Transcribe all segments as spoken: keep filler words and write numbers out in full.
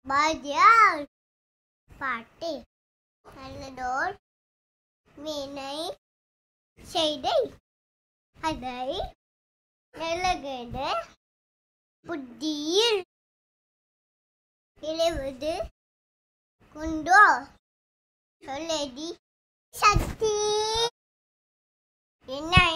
பாரதியார் பாட்டு நல்லதோர் வினை செய்தை அதை நல்லகெட புத்தியில் இளைவது கொண்டோ சொல்லடி சக்தி என்னை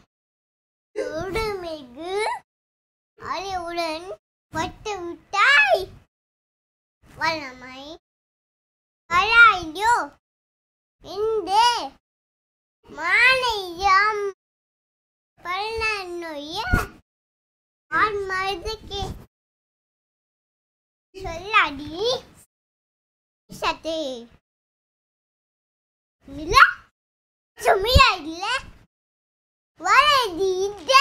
சுடுமிகு அறிவுடன் பட்டு விட்டாய் வல்லமை கராயோ இந்த மானையம் பல்நோய ஆன்மதுக்கு சொல்லாடி சத்தே இல்ல சுமையா இல்ல வரதி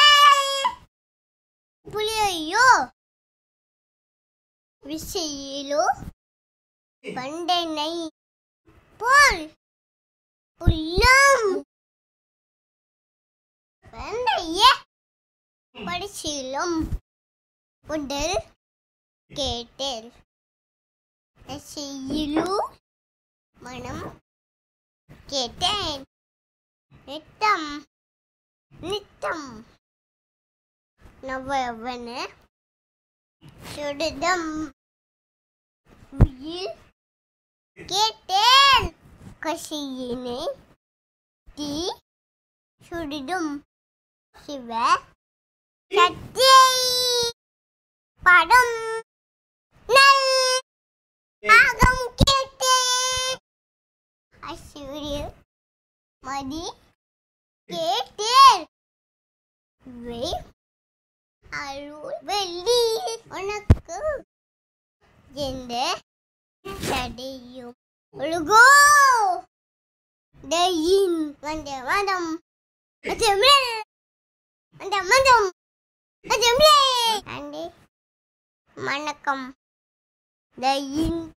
புலியோ விசையிலோ பண்டனை போல் புல்லம் பண்டைய படிச்சிலும் உடல் கேட்டல் செய்யிலு மனம் கேட்டேன் நித்தம் நித்தம் நவவன சுடுதம் உயிர் கேட்டேன் கசியினை தீ சுடுதும் சிவ சக்தி படம் நல் ஆகம் கேட்டேன் அசூரிய மதி கேட்டேன் வே அருள் வெள்ளி உனக்கு எந்த தடையும் ஒழுகோ தயின் வந்த மதம் அஜமே அந்த மதம் அஜமே அண்டே வணக்கம் தயின்